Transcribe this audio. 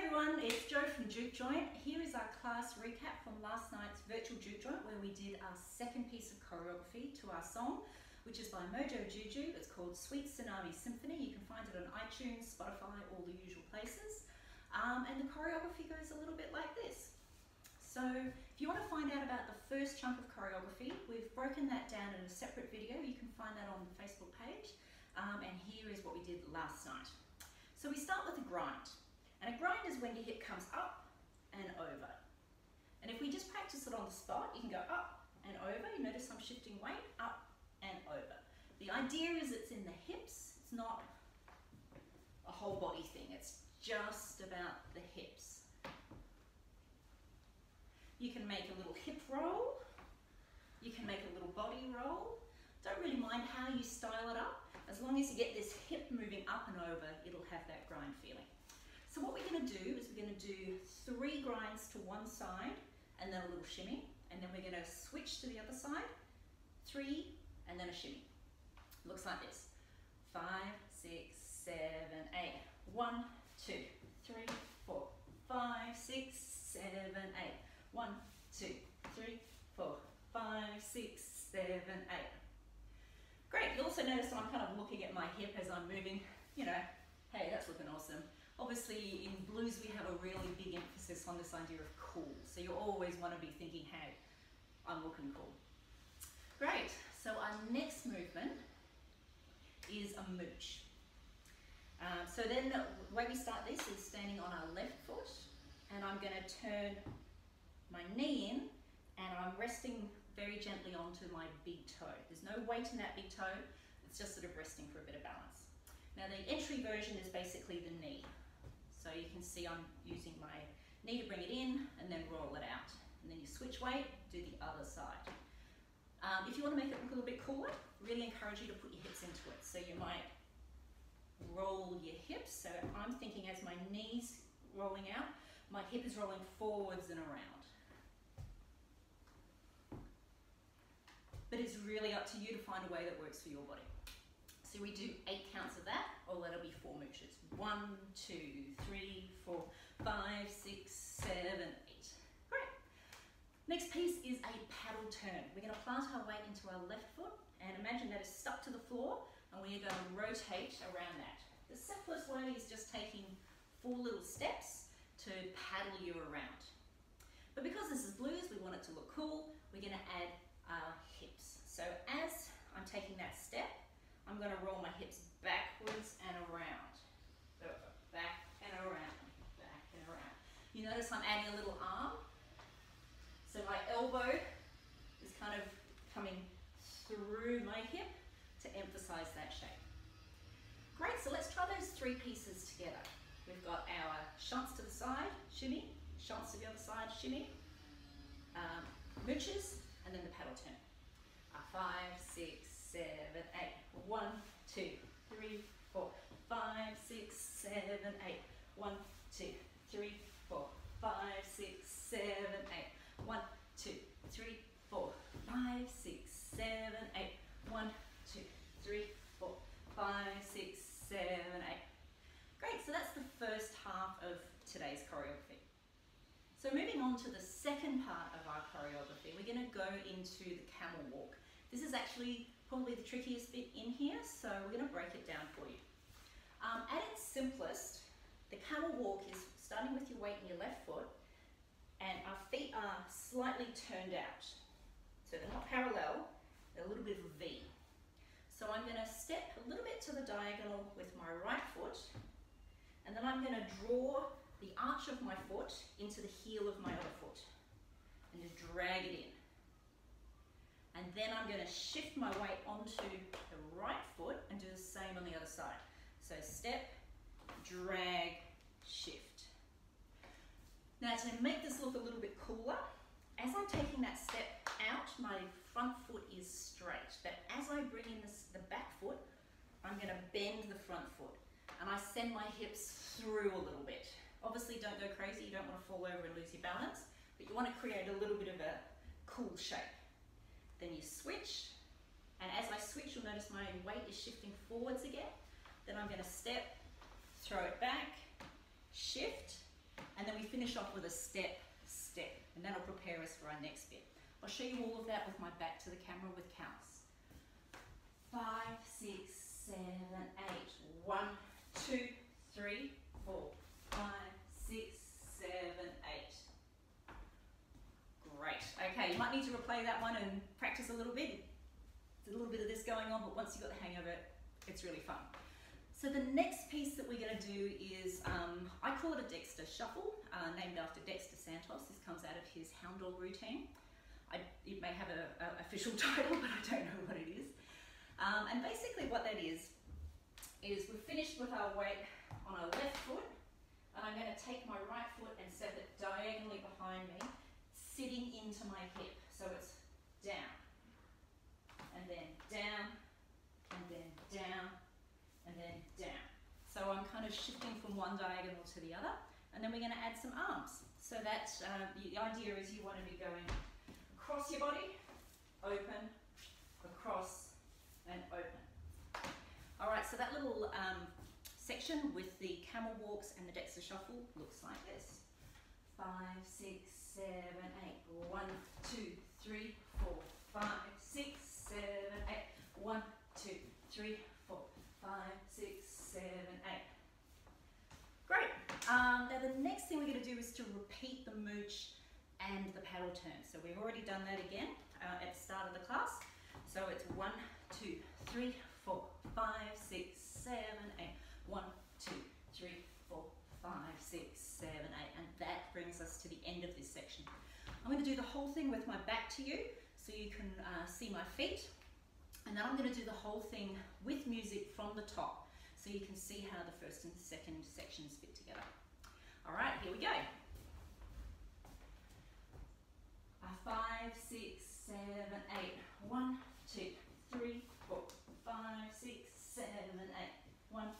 everyone, it's Jo from Juke Joint. Here is our class recap from last night's virtual Juke Joint where we did our second piece of choreography to our song, which is by Mojo. It's called Sweet Tsunami Symphony. You can find it on iTunes, Spotify, all the usual places. And the choreography goes a little bit like this. So if you want to find out about the first chunk of choreography, we've broken that down in a separate video. You can find that on the Facebook page. And here is what we did last night. So we start with a grind. And a grind is when your hip comes up and over. And if we just practice it on the spot, you can go up and over. You notice I'm shifting weight, up and over. The idea is it's in the hips. It's not a whole body thing. It's just about the hips. You can make a little hip roll. You can make a little body roll. Don't really mind how you style it up. As long as you get this hip moving up and over, it'll have that grind feeling. So what we're going to do is we're going to do 3 grinds to one side and then a little shimmy, and then we're going to switch to the other side, 3 and then a shimmy. Looks like this. 5, 6, 7, 8. 1, 2, 3, 4, 5, 6, 7, 8. 1, 2, 3, 4, 5, 6, 7, 8. Great. You'll also notice I'm kind of looking at my hip as I'm moving. You know, hey, that's looking awesome. Obviously, in blues, we have a really big emphasis on this idea of cool. So you always want to be thinking, hey, I'm looking cool. Great. So our next movement is a mooch. So then the way we start this is standing on our left foot, and I'm going to turn my knee in, and I'm resting very gently onto my big toe. There's no weight in that big toe. It's just sort of resting for a bit of balance. Now the entry version is basically the knee. So you can see I'm using my knee to bring it in and then roll it out. And then you switch weight, do the other side. If you want to make it look a little bit cooler, really encourage you to put your hips into it. So you might roll your hips. So I'm thinking as my knee's rolling out, my hip is rolling forwards and around. But it's really up to you to find a way that works for your body. So we do 8 counts of that, or that'll be 4 mooches. 1, 2, 3, 4, 5, 6, 7, 8. Great. Next piece is a paddle turn. We're going to plant our weight into our left foot, and imagine that is stuck to the floor, and we are going to rotate around that. The simplest way is just taking 4 little steps to paddle you around. But because this is blues, we want it to look cool, we're going to add our hips. So as I'm taking that step, I'm going to roll my hips backwards and around. Back and around, back and around. You notice I'm adding a little arm. So my elbow is kind of coming through my hip to emphasize that shape. Great, so let's try those 3 pieces together. We've got our shunts to the side, shimmy, shunts to the other side, shimmy, mooches, and then the paddle turn. 5, 6, 7, 8. 1, 2, 3, 4, 5, 6, 7, 8. 1, 2, 3, 4, 5, 6, 7, 8. 1, 2, 3, 4, 5, 6, 7, 8. 1, 2, 3, 4, 5, 6, 7, 8. Great, so that's the first half of today's choreography. So moving on to the second part of our choreography, we're going to go into the camel walk. This is actually probably the trickiest bit in here, so we're going to break it down for you. At its simplest, the camel walk is starting with your weight in your left foot, and our feet are slightly turned out. So they're not parallel, they're a little bit of a V. So I'm going to step a little bit to the diagonal with my right foot, and then I'm going to draw the arch of my foot into the heel of my other foot, and just drag it in. And then I'm going to shift my weight onto the right foot and do the same on the other side. So step, drag, shift. Now to make this look a little bit cooler, as I'm taking that step out, my front foot is straight. But as I bring in the back foot, I'm going to bend the front foot. And I send my hips through a little bit. Obviously don't go crazy, you don't want to fall over and lose your balance, but you want to create a little bit of a cool shape. Then you switch, and as I switch, you'll notice my weight is shifting forwards again. Then I'm going to step, throw it back, shift, And then we finish off with a step, step, and that'll prepare us for our next bit. I'll show you all of that with my back to the camera with counts. 5, 6, 7, 8. 1, 2, 3, 4, 5, 6, 7, 8. Great. Okay, you might need to replay that one and practice a little bit. There's a little bit of this going on, but once you've got the hang of it, it's really fun. So the next piece that we're going to do is, I call it a Dexter shuffle, named after Dexter Santos. This comes out of his hound dog routine. It may have an official title, but I don't know what it is. And basically what that is we're finished with our weight on our left foot, and I'm going to take my right foot and set it diagonally behind me, sitting into my hip. So it's down, and then down, and then down, and then down. So I'm kind of shifting from one diagonal to the other, and then we're going to add some arms. So that the idea is you want to be going across your body, open, across, and open. All right, so that little section with the camel walks and the Dexter shuffle looks like this. 5, 6, 7, 8. 1, 2, 3, 4, 5, 6, 7, 8. 1, 2, 3, 4, 5, 6, 7, 8. Great. Now the next thing we're going to do is to repeat the mooch and the paddle turn. So we've already done that again at the start of the class. So it's 1, 2, 3, 4, 5, 6, 7, 8. 1, 2, 3, 4, 5, 6, 7, 8. And that brings us to the end of this section. I'm going to do the whole thing with my back to you so you can see my feet. And then I'm going to do the whole thing with music from the top so you can see how the first and second sections fit together. All right, here we go. 5, 6, 7, 8. 1, 2, 3, 4, 5, 6, 7, 8. 1,